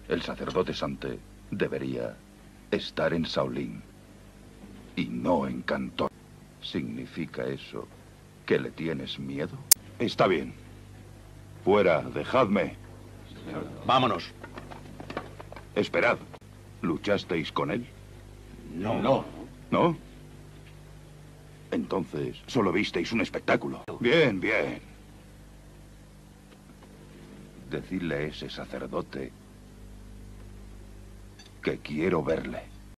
El sacerdote Sante debería estar en Shaolin y no en Cantón. ¿Significa eso que le tienes miedo? Está bien. Fuera, dejadme. Vámonos. Esperad. ¿Luchasteis con él? No. ¿No? Entonces, solo visteis un espectáculo. Bien, bien. Decidle a ese sacerdote que quiero verle.